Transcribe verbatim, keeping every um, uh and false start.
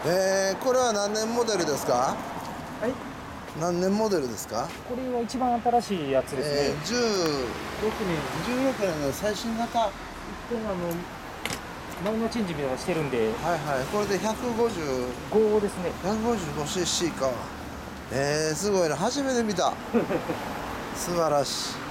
えー、これは何年モデルですか？ はい。 何年モデルですか？ これは一番新しいやつですね。 えー、じゅうろくねん、じゅうろくねんの最新型。 一点あのマイナーチェンジみたいなのしてるんで。 はいはい。これでひゃくごじゅうごですね。 ひゃくごじゅうごシーシー か。えー、すごいな。初めて見た。素晴らしい。